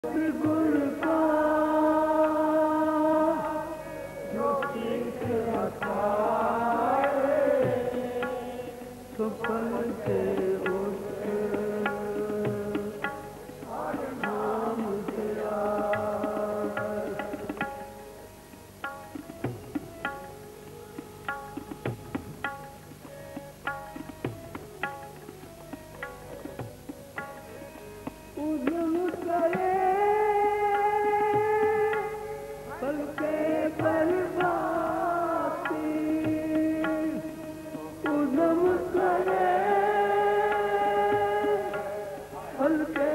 गुर का जो तीर्थ अखाए तो फल से उठ नाम तेरा उद्यम करे पल के बर्बादी उद्यम करे पल के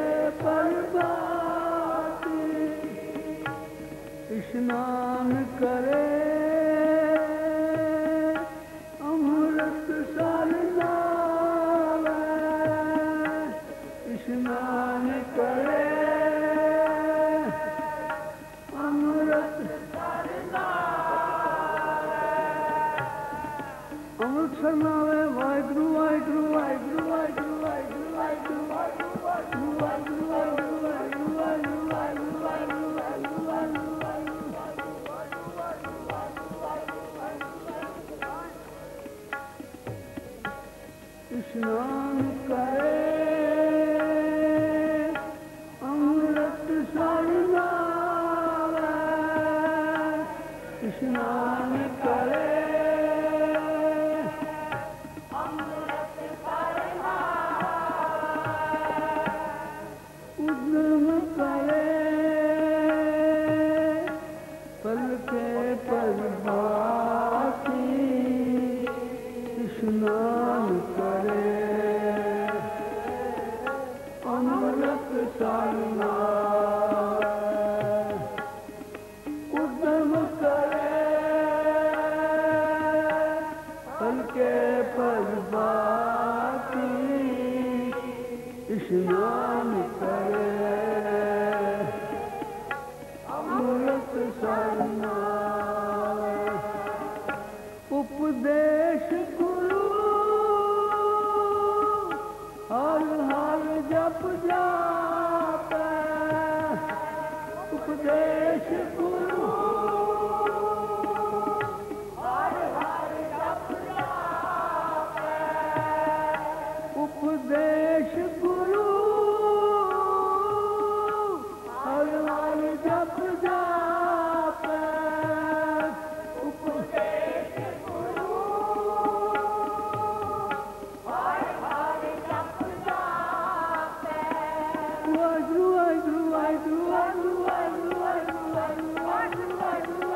बर्बादी स्नान करे अमृत सार नावे स्नान करे अमृत अमृत सरनावे वाहिगुरु वाहिगुरु वाहिगुरु वाहिगुरु वाहिगुरु वाहिगुरु वाहिगुरु वाहिगुरु वाहिगुरु स्नान करे अमृत सरनावे स्नान करे अमृत सरनावे उद्यम करे पल के प्रभाती स्नान करे अमृत सरनावे उद्यम करे पल के प्रभाती स्नान करे अमृत सरनावे उपदेश गुरु हर हर जप जापे उपदेश गुरु हर हर जप जापे उपदेश गुरु हर हर जप जापे उपदेश गुरु हर हर जप जापे वाहिगुरु वाहिगुरु वाहिगुरु वाहिगुरु वाहिगुरु वाहिगुरु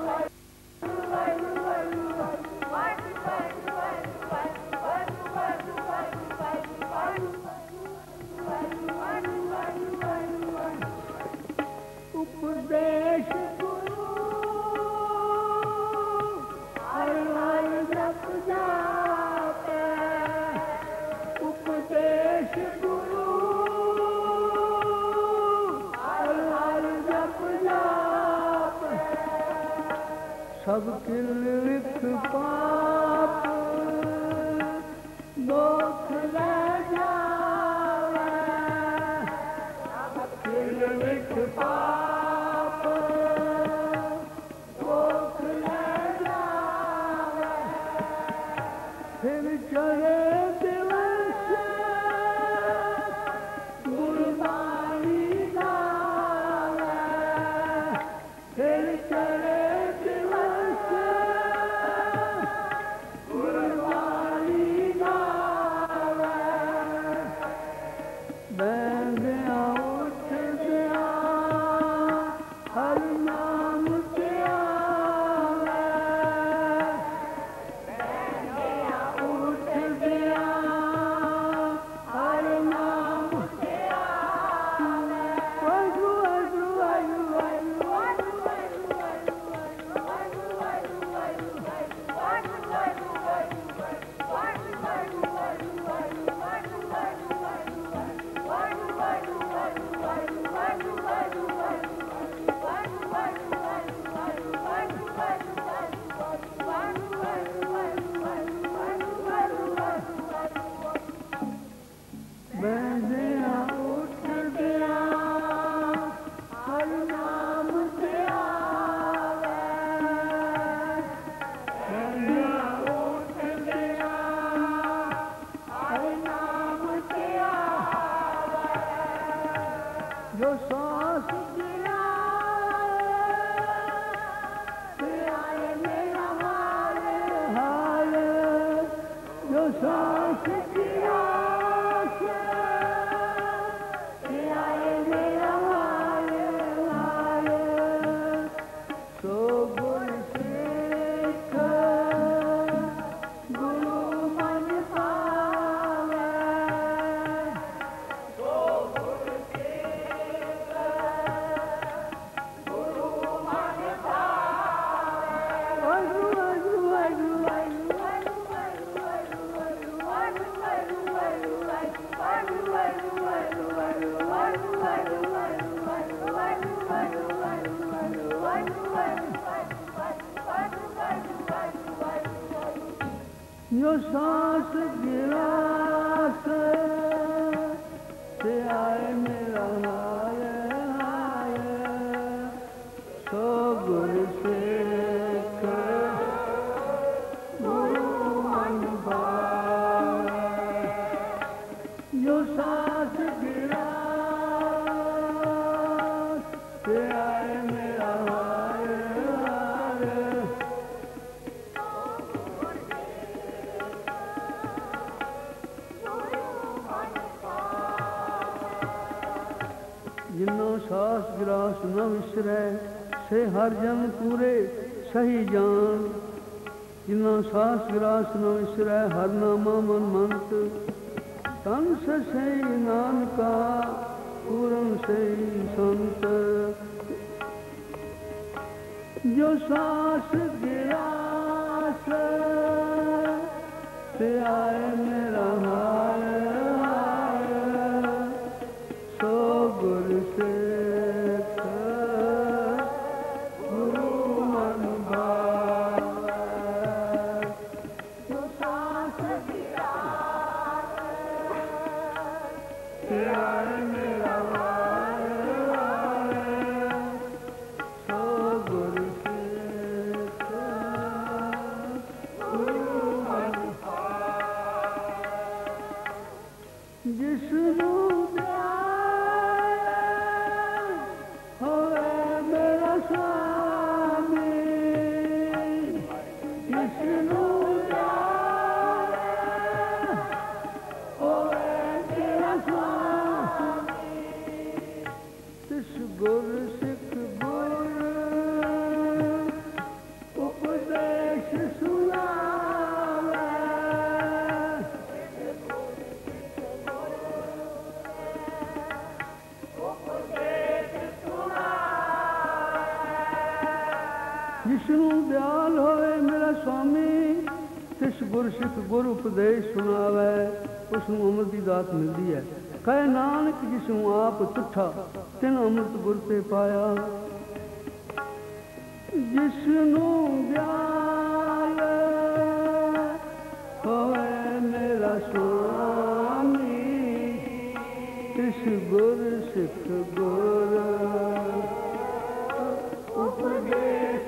उपदेश गुरु हर हर जप जापे उपदेश गुरु हर हर जप जापे सब किल लिख पाप दोख ले जावे सब किल लिख पाप दोख ले जावे फिर चढ़े दिवस गुरबाणी गावे फिर चढ़े दिवस गुरबाणी गावे बैंदियां उठदियां जो सांस गिरा आए मेरा हाल हाल, जो सांस गिरा आए मेरा हाल हाल, सो गुर सिख गुरु मन पावे, सो गुर सिख गुरु मन पावे। जो सांस गिरा से आए मेरा हाय हाय, सो गुर सिख गुरु मन पावे, जो सांस गिरा से आए मेरा हाय हाय, जिन्नो सास गिरास न विसरै से हर जन पूरे सही जान, जिन्नो सास गिरास न विसरै हर नामा मन मंत, तन से सही नानका पूरन सही संत, जो सांस गिरास से आए मेरा हाय हाय, सो गुर सिख गुरु मन पावे, जो सांस गिरा से आए मेरा हाय हाय, सो गुर सिख गुरु मन पावे। जिसनु होवे मेरा स्वामी, जिसनु होवे मेरा स्वामी, तिस गुर सिख गुर उपदेश सुनावे, जिसनु दयाल होए मेरा स्वामी, तिस गुर सिख गुर उपदेश सुनावे, उसनू अमृत की दात मिलती है। कहे नानक जिसनू आप तुठा तिन अमृत गुर ते पाया, जिसनू दयाल होए मेरा स्वामी, तिस गुर सिख गुर उपदेश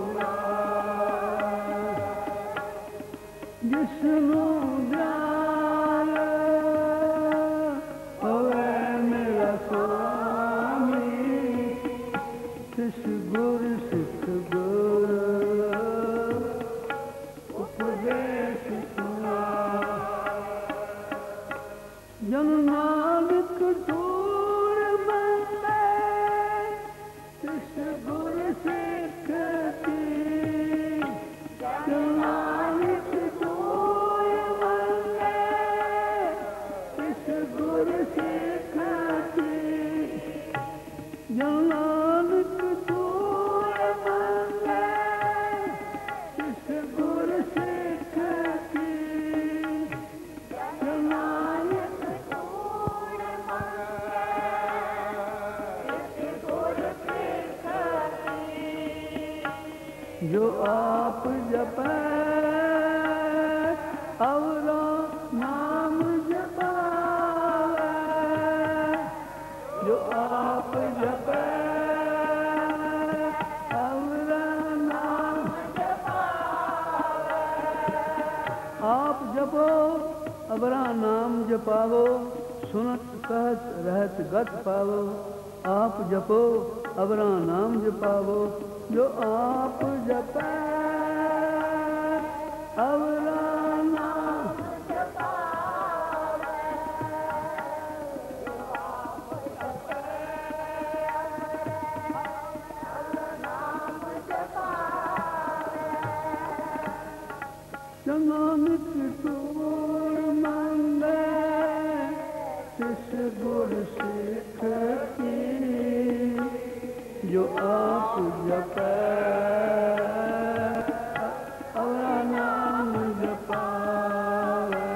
जिसनु दयाल होवे मेरा स्वामी, तिस गुर सिख गुर उपदेश सुनावे। जन नानक दूर बंदे तिस गुर सिख की, जन नानक दूर बंदे तिस गुर सिख की, जन नानक दूर बंदे तिस गुर सिख की, जन नानक दूर बंदे तिस गुर सिख की, जो आप जपै अवरा नाम जपावे, जो आप जपै अवरा नाम जपावे, आप जपो अवरा नाम जपावो, सुनत कहत रहत गत पावो, आप जपो अवरा नाम जपावो, जो आप जपै अवरा नाम नानक तूर मंदे तिस गुर सिख की, जो आप जपै अवरा नाम जपावै।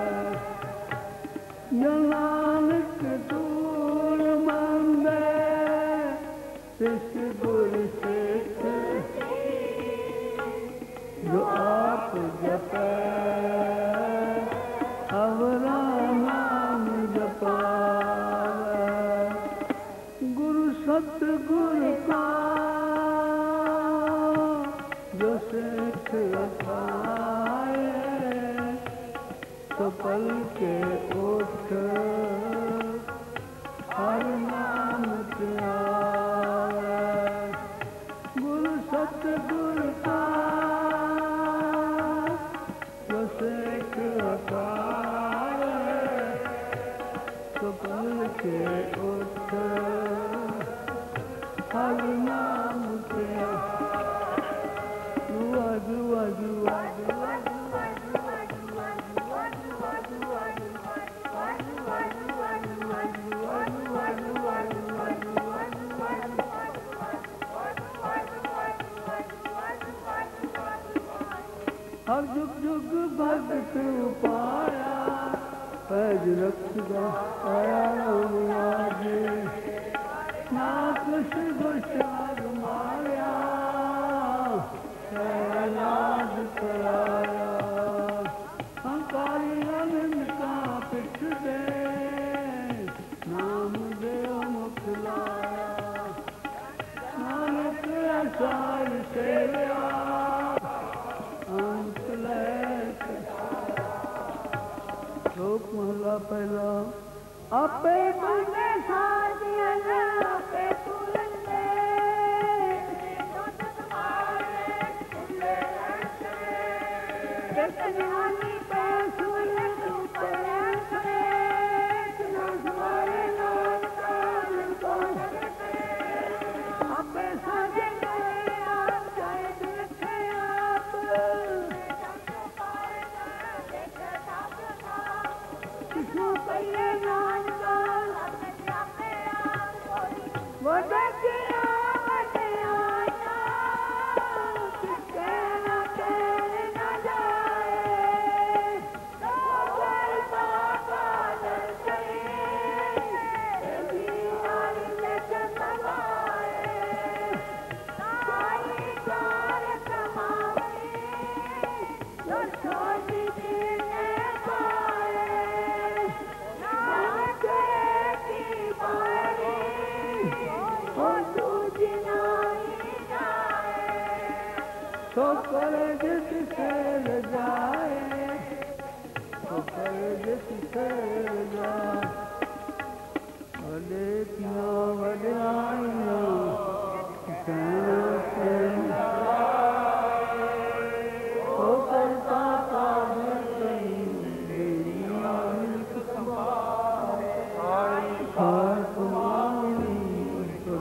जो नानक तूर मंदे तिस गुर सिख, जो आप जपै अवरा नाम जपावै। गुरु सतगुर का जो सिख अखाए, तो पल के उठ हर नाम त्यावै। गुरु सतगुर का जो सिख अखाए, तो पल के उठ हर नाम त्यावै। दुआ दुआ दुआ दुआ हर जुग जुग भगत पाया, पैज रखदा आया राम लागे। ना कुछ गुशाग मारिया, नाद कराया। हंकारी अनंद का पिठ दे, नाम देव मुख लाया। नानक असार सेविया, लोक महला पहला। आपे बंदे साजिया, आपे तुलंदे कन्यानी पे सुने सुपरे से, ना हमारे नाम कान को आपे साजे गए, आप जाए देखे आप कृष्ण पहले नाम का वडे किया वडे आया, किसके न तेरे न जाए। कोई बाबा डर गए, बीमारी लेकर दबाए। साई कार कमाई, जो छोटी जीने पाए। नानक की बारी, वो दूजी नाई जाए। तो कर जिससे जाए, तो कर जिससे जाए। वडे किया वडे आइया, कहना कहना तो करता काज कहीं, मेरी मालिक संभाले। हार कुमारी तो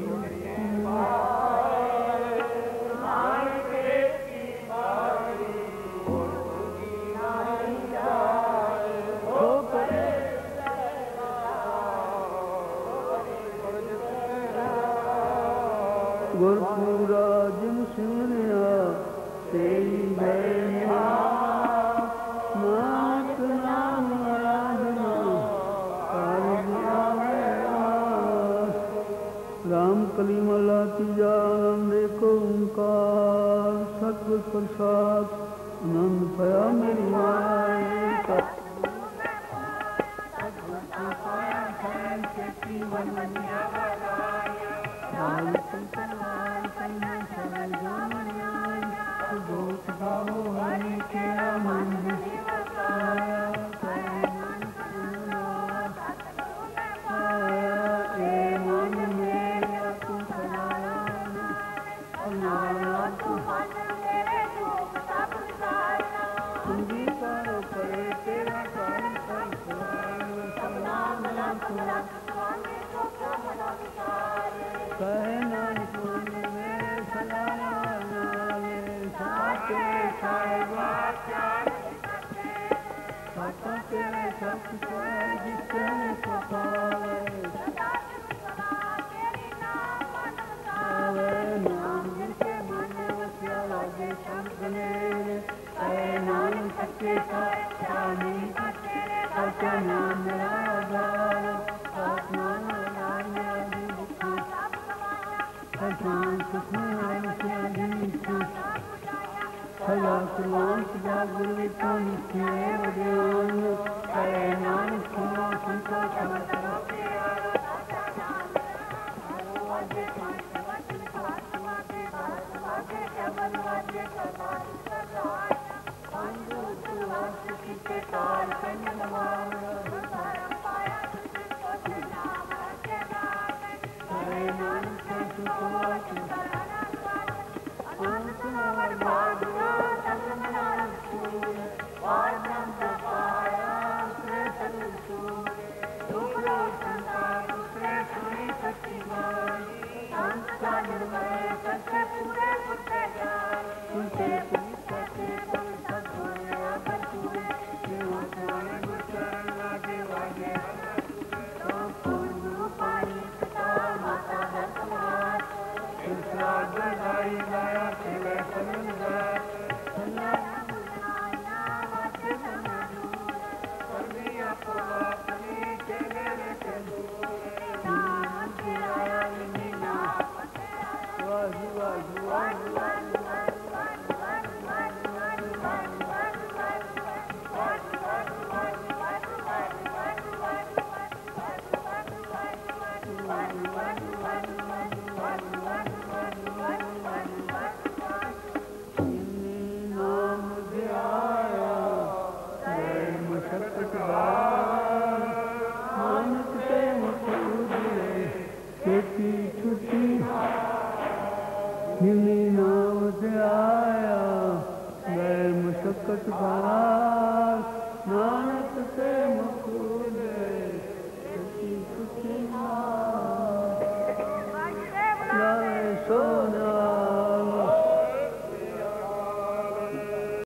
गुरपुरा जिन सुनिया, तेरी महिमा। नानक नाम आराधना, कारज आवे आस। राम कली मला तीजा आनंद एक ओंकार, सतगुर प्रसाद आनंद पया मेरी माए का। मन में ਸਾਤਾ ਤੇਰੇ ਸਭ ਕੁਛ ਹੈ ਜਿਸ ਤੈਨੂੰ ਸਤਾਵੇ ਨਾਮ ਜਿਨ ਕੇ ਮਨ ਵਸਿਆ ਲਾਗੇ ਸ਼ੰਕ ਨੇ ਐ ਨਾਮ ਸੱਚੇ ਸਾਮੀ ਸੱਚਾ ਨਾਮ ਮੇਰਾ ਆਧਾਰ ਆਤਮਾ ਨਾਮ ਆਦਿ ਮੁਕਤੀ ਸਤਾਨ ਸੁਖਾਨ ਸਿਆਦੀ ਸਦਾ ਕੁਰਬਾਨ ਸਦਾ ਗੁਰੂ ਵਿਚੋਂ ਨਿਖੇ ਵਡਿਆਨ ਐ ਨਾਮ ਸੁਣੋ ਸੰਤੋ ਸਮਤਰੋ so